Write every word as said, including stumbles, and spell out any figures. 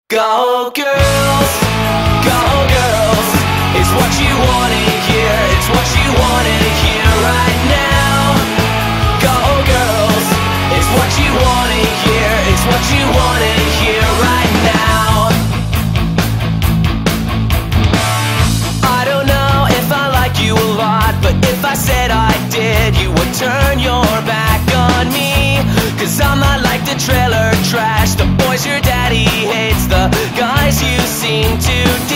Go girls, go girls, it's what you wanna hear, it's what you wanna hear right now. Go girls, it's what you wanna hear, it's what you wanna hear right now. I don't know if I like you a lot, but if I said I did, you would turn your back on me. Cause I'm not like the trailer trash, the boys your daddy hates, the guys you seem to